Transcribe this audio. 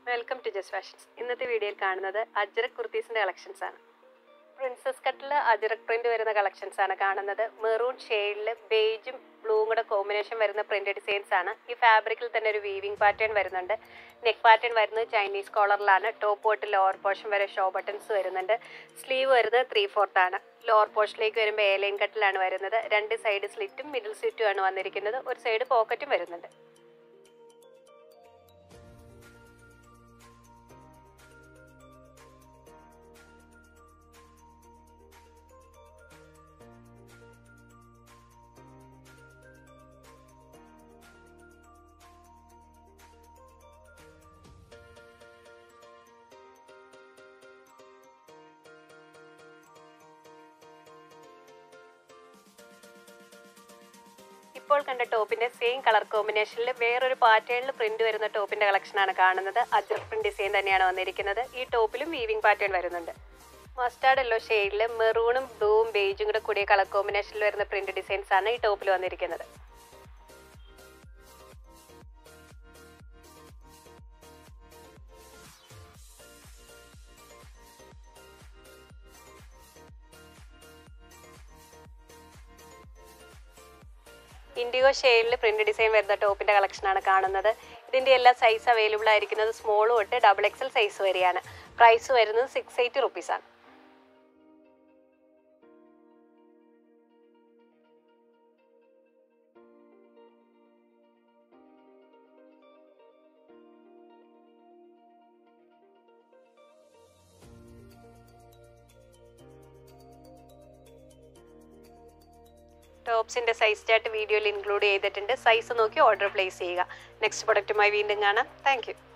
Welcome to Jes Fashions. In this video, Ajrak Kurtis collections. Princess cut Ajrak print collections. Maroon shade, beige, blue combination printed designs. This fabric is a weaving pattern. Neck pattern is Chinese collar. Top lower portion show buttons. Sleeve is 3/4. Lower portion is a line cut. Two side slit, middle slit. One side pocket. ഇപ്പോൾ കണ്ട ടോപ്പിന്റെ same colour കോമ്പിനേഷനിൽ വേറൊരു പാറ്റേണിൽ print വരുന്ന ടോപ്പിന്റെ collection ആണ് കാണുന്നത്. അജ്രക് പ്രിന്റ് ഡിസൈൻ തന്നെയാണ് വന്നിരിക്കുന്നത്. ഈ ടോപ്പിലും വീവിംഗ് പാറ്റേൺ വരുന്നുണ്ട്. മസ്റ്റാർഡ് യെല്ലോ ഷെയ്ഡിൽ മെറൂണും ബ്ലൂവും ബേജും കൂടെ കൂടിയ കളർ കോമ്പിനേഷനിൽ വരുന്ന പ്രിന്റ് ഡിസൈൻസ് ആണ് ഈ ടോപ്പിൽ വന്നിരിക്കുന്നത്. Indigo shade print design with the top in the collection and a This size available is small or double XL size. Price is 680 rupees. Tops in the size chart video include size order place. Next product my Thank you.